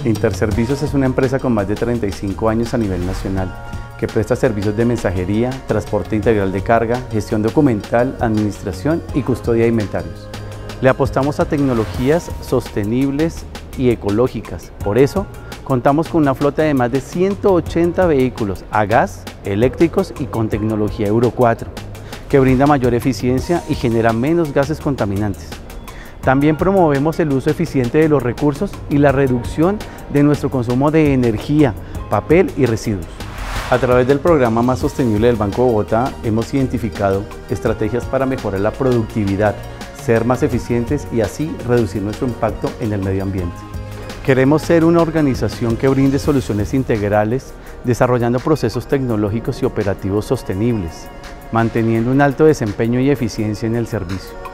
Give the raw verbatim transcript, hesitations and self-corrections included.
Interservicios es una empresa con más de treinta y cinco años a nivel nacional, que presta servicios de mensajería, transporte integral de carga, gestión documental, administración y custodia de inventarios. Le apostamos a tecnologías sostenibles y ecológicas. Por eso, contamos con una flota de más de ciento ochenta vehículos a gas, eléctricos y con tecnología Euro cuatro, que brinda mayor eficiencia y genera menos gases contaminantes. También promovemos el uso eficiente de los recursos y la reducción de nuestro consumo de energía, papel y residuos. A través del programa Más Sostenible del Banco Bogotá hemos identificado estrategias para mejorar la productividad, ser más eficientes y así reducir nuestro impacto en el medio ambiente. Queremos ser una organización que brinde soluciones integrales, desarrollando procesos tecnológicos y operativos sostenibles, manteniendo un alto desempeño y eficiencia en el servicio.